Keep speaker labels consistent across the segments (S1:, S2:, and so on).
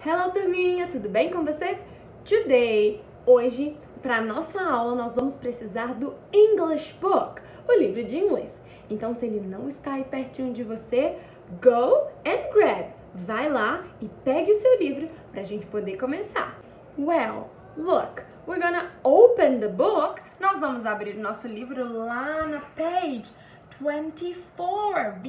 S1: Hello, turminha! Tudo bem com vocês? Hoje, para nossa aula, nós vamos precisar do English Book, o livro de inglês. Então, se ele não está aí pertinho de você, go and grab. Vai lá e pegue o seu livro para a gente poder começar. Well, look, we're gonna open the book. Nós vamos abrir o nosso livro lá na page 24,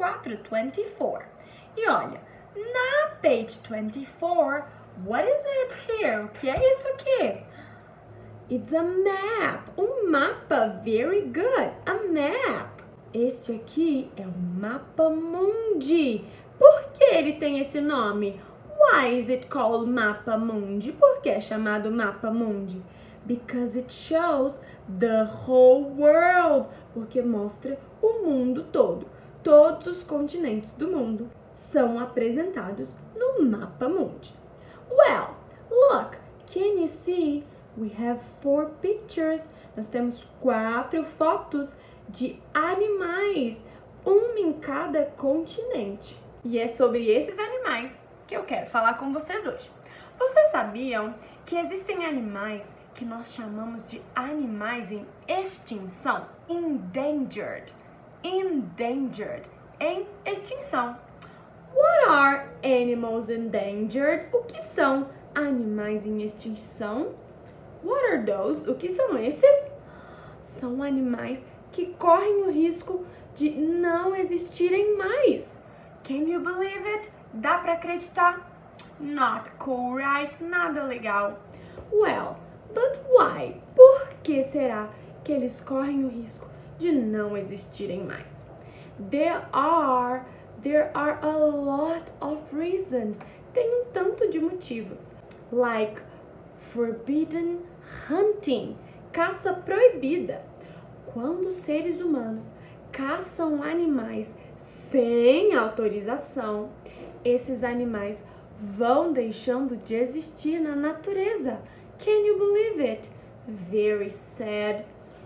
S1: 24. E olha, na page 24, what is it here? O que é isso aqui? It's a map, um mapa, very good, a map. Este aqui é o Mapa Mundi. Por que ele tem esse nome? Why is it called Mapa Mundi? Por que é chamado Mapa Mundi? Because it shows the whole world. Porque mostra o mundo todo. Todos os continentes do mundo são apresentados no Mapa Mundi. Well, look, can you see? We have 4 pictures. Nós temos 4 fotos de animais, uma em cada continente. E é sobre esses animais que eu quero falar com vocês hoje. Vocês sabiam que existem animais que nós chamamos de animais em extinção? Endangered. Endangered. Em extinção. What are animals endangered? O que são animais em extinção? What are those? O que são esses? São animais que correm o risco de não existirem mais. Can you believe it? Dá pra acreditar? Not cool, right? Nada legal. Well, but why? Por que será que eles correm o risco de não existirem mais? There are a lot of reasons. Tem um tanto de motivos. Like forbidden hunting, caça proibida. Quando seres humanos caçam animais sem autorização, esses animais vão deixando de existir na natureza. Can you believe it? Very sad,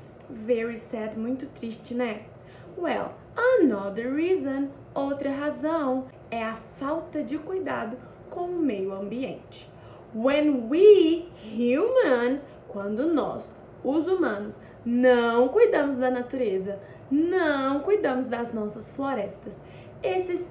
S1: muito triste, né? Well, another reason, outra razão, é a falta de cuidado com o meio ambiente. When we humans, quando nós, os humanos, não cuidamos da natureza, não cuidamos das nossas florestas, esses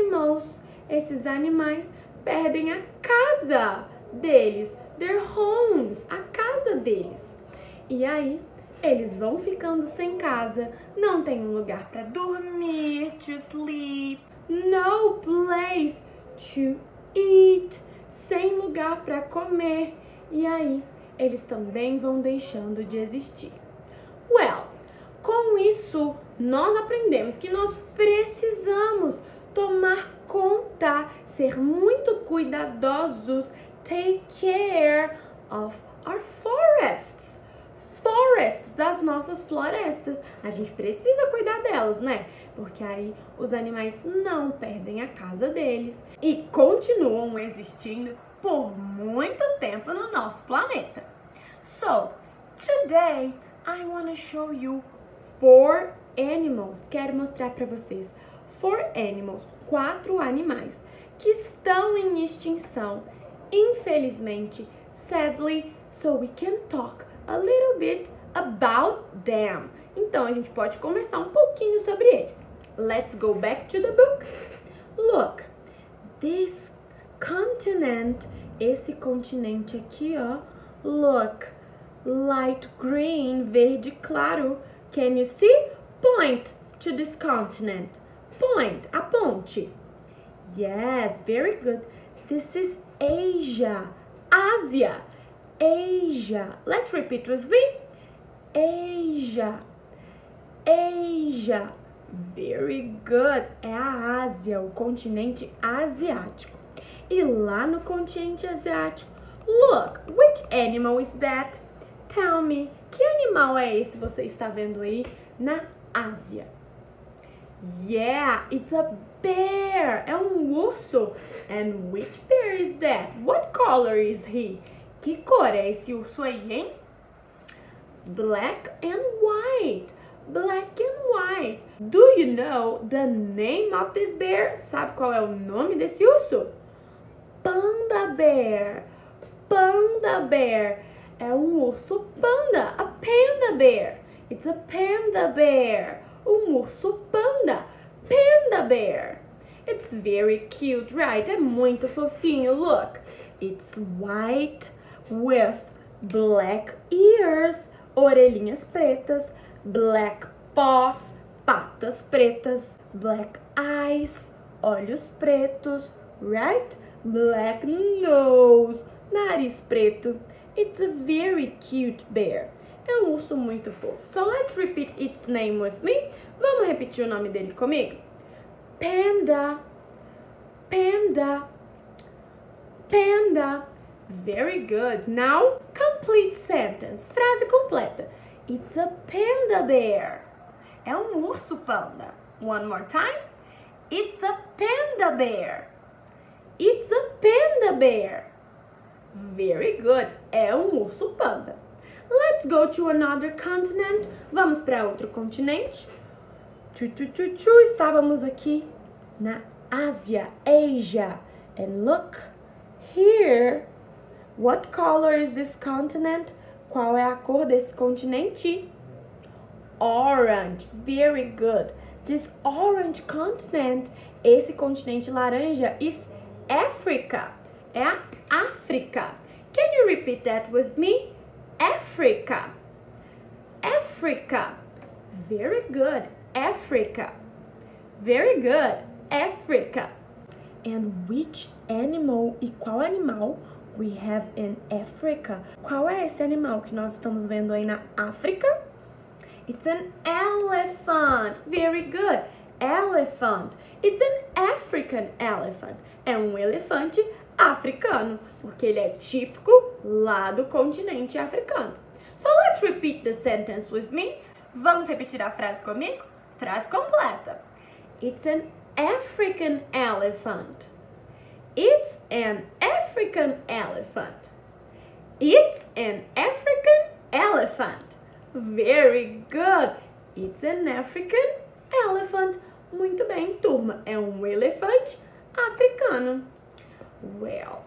S1: animais perdem a casa deles, their homes, a casa deles. E aí, eles vão ficando sem casa, não tem um lugar para dormir, to sleep, no place to eat, sem lugar para comer. E aí, eles também vão deixando de existir. Well, com isso, nós aprendemos que nós precisamos tomar conta, ser muito cuidadosos, take care of our forests. Forests, das nossas florestas. A gente precisa cuidar delas, né? Porque aí os animais não perdem a casa deles e continuam existindo por muito tempo no nosso planeta. So, today I want to show you 4 animals. Quero mostrar para vocês 4 animals, 4 animais que estão em extinção, infelizmente, sadly, so we can talk a little bit about them. Então, a gente pode conversar um pouquinho sobre eles. Let's go back to the book. Look, this continent, esse continente aqui, ó, look, light green, verde claro. Can you see? Point to this continent. Point, aponte. Yes, very good. This is Asia, Ásia. Asia. Let's repeat with me. Asia. Asia. Very good. É a Ásia, o continente asiático. E lá no continente asiático, look, which animal is that? Tell me, que animal é esse que você está vendo aí na Ásia? Yeah, it's a bear. É um urso. And which bear is that? What color is he? Que cor é esse urso aí, hein? Black and white. Black and white. Do you know the name of this bear? Sabe qual é o nome desse urso? panda bear. Panda bear. É um urso panda. A panda bear. It's a panda bear. Um urso panda. Panda bear. It's very cute, right? É muito fofinho. Look. It's white with black ears. Orelhinhas pretas. Black paws. Patas pretas. Black eyes. Olhos pretos. Right? Black nose. Nariz preto. It's a very cute bear. É um urso muito fofo. So let's repeat its name with me. Vamos repetir o nome dele comigo? Panda. Panda. Panda. Very good. Now, complete sentence. Frase completa. It's a panda bear. É um urso panda. One more time. It's a panda bear. It's a panda bear. Very good. É um urso panda. Let's go to another continent. Vamos para outro continente. Estávamos aqui na Ásia, Asia. And look here. What color is this continent? Qual é a cor desse continente? Orange. Very good. This orange continent, esse continente laranja, is Africa. É a África. Can you repeat that with me? Africa. Africa. Very good. Africa. Very good. Africa. And which animal e qual animal we have in Africa? Qual é esse animal que nós estamos vendo aí na África? It's an elephant. Very good. Elephant. It's an African elephant. É um elefante africano, porque ele é típico lá do continente africano. So let's repeat the sentence with me. Vamos repetir a frase comigo? Frase completa. It's an African elephant. It's an African elephant. It's an African elephant. Very good. It's an African elephant. Muito bem, turma. É um elefante africano. Well,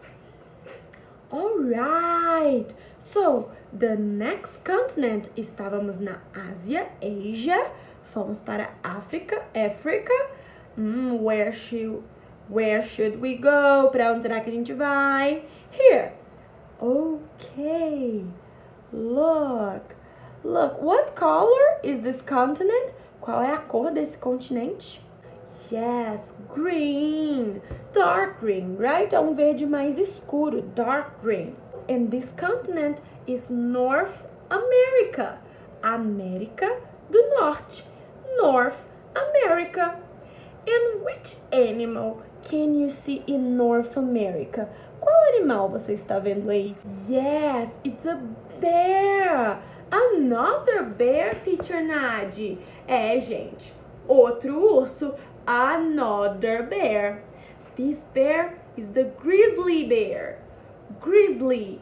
S1: all right. So, the next continent, estávamos na Ásia, Asia. Fomos para África, Africa. Where should we go? Para onde será que a gente vai? Here. Okay. Look. What color is this continent? Qual é a cor desse continente? Yes, green. Dark green, right? É um verde mais escuro, dark green. And this continent is North America. América do Norte. North America. And which animal can you see in North America? Qual animal você está vendo aí? Yes, it's a bear. Another bear, Teacher Nadi. É, gente, outro urso. Another bear. This bear is the grizzly bear. Grizzly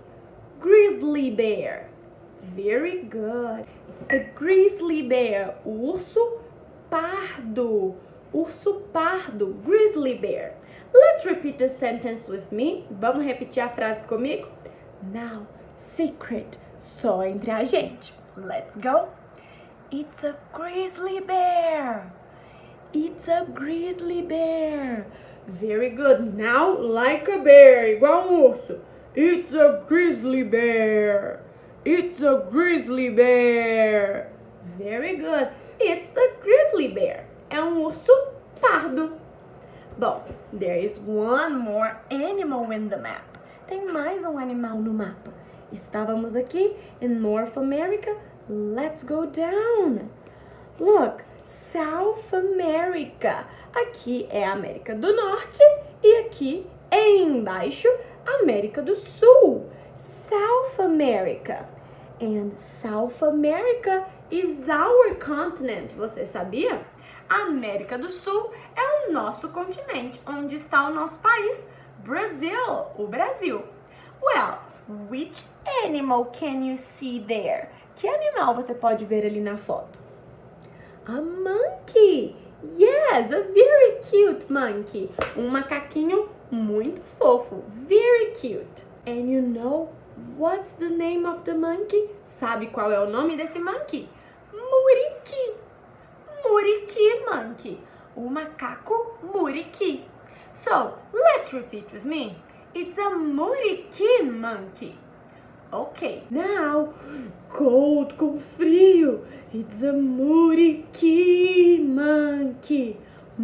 S1: bear. Very good. It's the grizzly bear. Urso pardo. Urso pardo. Grizzly bear. Let's repeat the sentence with me. Vamos repetir a frase comigo? Now, secret. Só entre a gente. Let's go. It's a grizzly bear. It's a grizzly bear. Very good. Now, like a bear, igual urso. It's a grizzly bear. It's a grizzly bear. Very good. It's a grizzly bear. É um urso pardo. Bom, there is one more animal in the map. Tem mais um animal no mapa. Estávamos aqui in North America. Let's go down. Look, South America. Aqui é a América do Norte e aqui embaixo América do Sul. South America. And South America is our continent. Você sabia? A América do Sul é o nosso continente, onde está o nosso país, Brazil, o Brasil. Well, which animal can you see there? Que animal você pode ver ali na foto? A monkey. Yes, a very cute monkey. Um macaquinho Muito fofo. Very cute. And you know what's the name of the monkey? Sabe qual é o nome desse monkey? Muriqui. Muriqui monkey. O macaco Muriqui. So, let's repeat with me. It's a Muriqui monkey. Okay, now, cold com frio. It's a Muriqui monkey.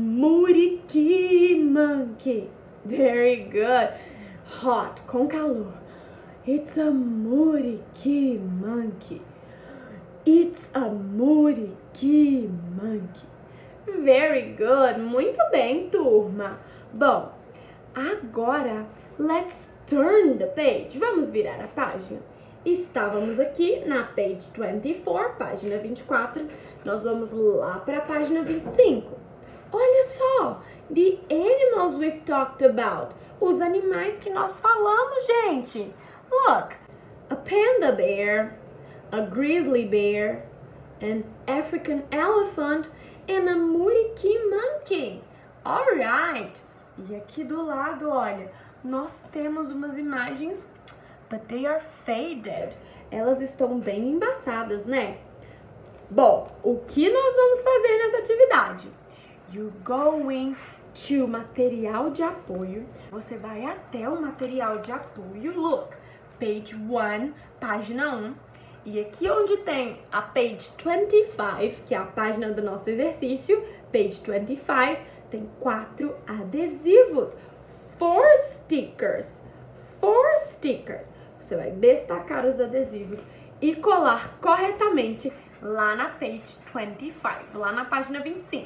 S1: Muriqui monkey. Very good. Hot com calor. It's a Muriqui monkey. It's a Muriqui monkey. Very good. Muito bem, turma. Bom, agora let's turn the page. Vamos virar a página. Estávamos aqui na page 24, página 24. Nós vamos lá para a página 25. Olha só, the animals we've talked about. Os animais que nós falamos, gente. Look, a panda bear, a grizzly bear, an African elephant, and a Muriqui monkey. Alright. E aqui do lado, olha, nós temos umas imagens, but they are faded. Elas estão bem embaçadas, né? Bom, o que nós vamos fazer nessa atividade? You're going to material de apoio. Você vai até o material de apoio. Look, page 1, página 1. E aqui onde tem a page 25, que é a página do nosso exercício, page 25, tem 4 adesivos. 4 stickers. 4 stickers. Você vai destacar os adesivos e colar corretamente lá na page 25, lá na página 25.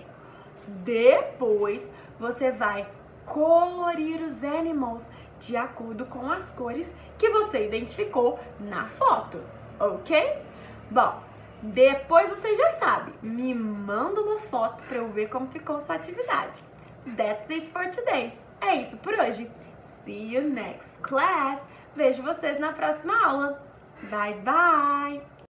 S1: Depois, você vai colorir os animals de acordo com as cores que você identificou na foto, ok? Bom, depois você já sabe, me manda uma foto para eu ver como ficou sua atividade. That's it for today. É isso por hoje. See you next class. Vejo vocês na próxima aula. Bye, bye!